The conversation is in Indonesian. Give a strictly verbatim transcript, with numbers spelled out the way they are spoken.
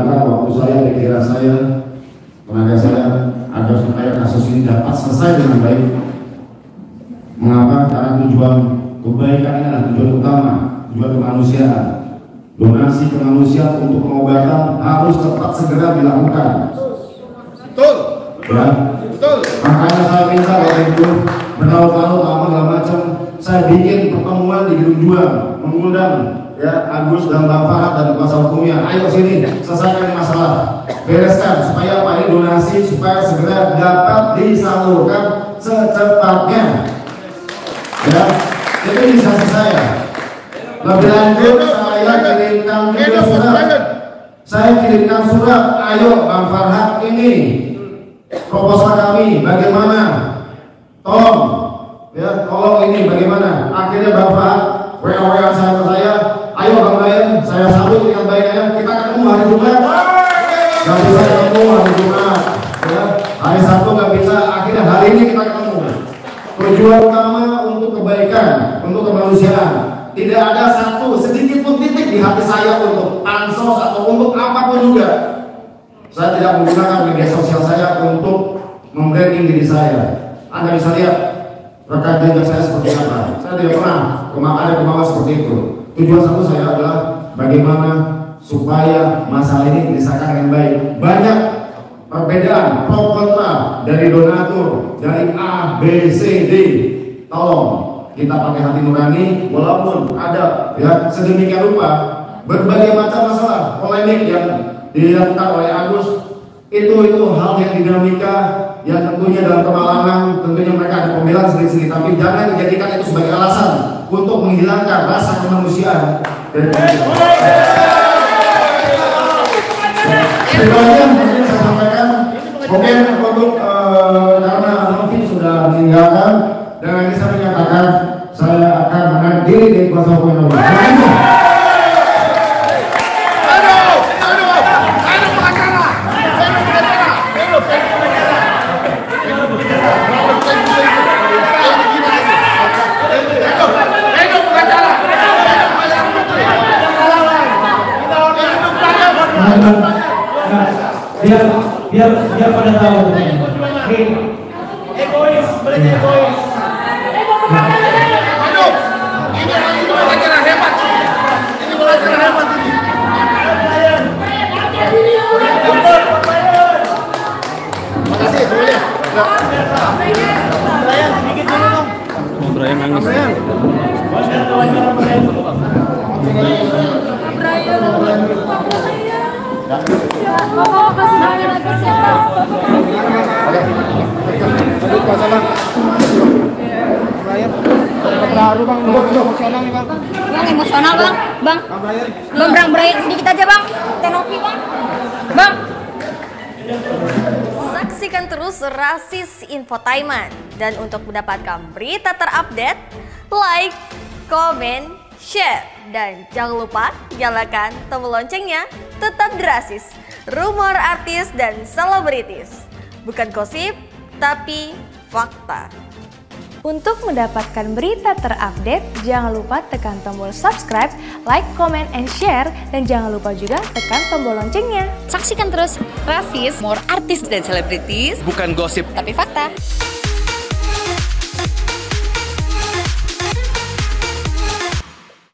menyempatkan waktu saya, pikiran saya, tenaga saya agar supaya kasus ini dapat selesai dengan baik. Mengapa? Karena tujuan kebaikan ini adalah tujuan utama, tujuan kemanusiaan. Donasi kemanusiaan untuk pengobatan harus cepat segera dilakukan. Betul. Ya. Betul. Makanya saya minta Bapak Ibu berlalu-lalu lama segala macam, saya bikin pertemuan di Gedung Juang, mengundang ya Agus dan Bang Farhat dan kuasa hukumnya. Ayo sini, selesaikan masalah, bereskan supaya apa ini donasi supaya segera dapat disalurkan secepatnya. Ya, itu inisiasi saya. Lebih lanjut saya kirimkan juga surat. Saya kirimkan surat. Ayo Bang Farhat, ini proposal kami bagaimana? Tolong, ya tolong ini bagaimana? Akhirnya Bang Farhat W A W A saya ke saya. Ayo Bang Brian, saya sambut dengan baiknya. Kita ketemu hari Jumat. Gak bisa ketemu hari Jumat. Ya, hari Sabtu gak bisa. Akhirnya hari ini kita ketemu. Tujuan utama untuk kebaikan, untuk kemanusiaan. Tidak ada satu sedikit pun titik di hati saya untuk pansos atau untuk apapun juga. Saya tidak menggunakan media sosial saya untuk membranding diri saya. Anda bisa lihat rekan jejak saya seperti apa. Saya tidak pernah kemana ada kemauan seperti itu. Tujuan satu saya adalah bagaimana supaya masalah ini disahkan dengan baik. Banyak perbedaan pro kontra dari donatur, dari A, B, C, D. Tolong kita pakai hati nurani, walaupun ada ya sedemikian rupa berbagai macam masalah polemik yang dilakukan oleh Agus, itu itu hal yang dinamika yang tentunya dalam kemalangan, tentunya mereka ada pembelaan sendiri-sendiri, tapi jangan dijadikan itu sebagai alasan untuk menghilangkan rasa kemanusiaan. Dan sebenarnya mungkin saya sampaikan, mungkin untuk uh, karena Novi sudah meninggalkan, dan ini saya menyatakan saya akan menghadiri di kuasa hukum Novi. biar biar biar pada tahu egois berarti egois. Aduh, ini ini pelajaran hebat, ini pelajaran hebat ini. Makasih semuanya. Brian sedikit dulu dong. Oh, Brian nangis. Brian. Bapak kasih makan aku siapa? Oke. Aduh, kuasa bang. Brian. Terharu bang, emosional nih bang. Bang emosional bang, bang. Bang Brian. Bang Brang Brian sedikit aja bang. Tenopi bang. Bang. Saksikan terus Rasis Infotainment dan untuk mendapatkan berita terupdate, like, komen, share, dan jangan lupa nyalakan tombol loncengnya. Tetap Rasis, rumor artis dan selebritis, bukan gosip tapi fakta. Untuk mendapatkan berita terupdate, jangan lupa tekan tombol subscribe, like, comment, and share, dan jangan lupa juga tekan tombol loncengnya. Saksikan terus Rasis, rumor artis dan selebritis, Bukan gosip tapi fakta.